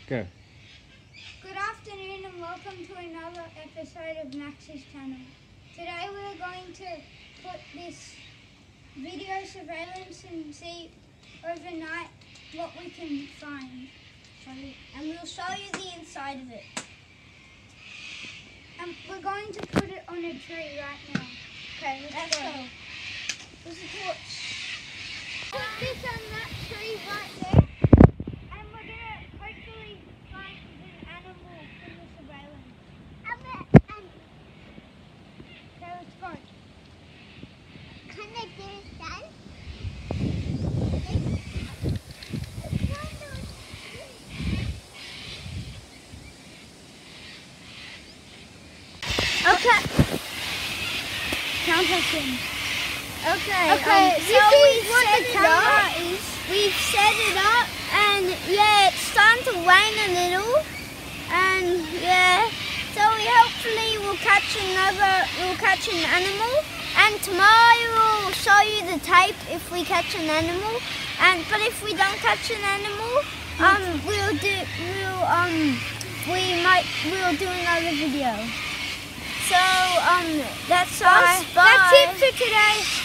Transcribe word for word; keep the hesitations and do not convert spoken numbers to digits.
Go. Good afternoon and welcome to another episode of Max's channel. Today we're going to put this video surveillance and see overnight what we can find. And we'll show you the inside of it. And we're going to put it on a tree right now. Okay, let's, Let's go. go. There's a torch. Put this on that tree right there. And we're going to hopefully find an animal from the surveillance. Okay, let's go. Can I do it then? Okay. Count us in. Okay, Okay, um, this so is we've what set the it camera up. is. We've set it up, and yeah, it's starting to rain a little, and yeah, so we hopefully will catch another, we'll catch an animal, and tomorrow we'll show you the tape if we catch an animal, and but if we don't catch an animal, um, we'll do, we'll um, we might, we'll do another video. So um, that's us. Bye. That's it for today.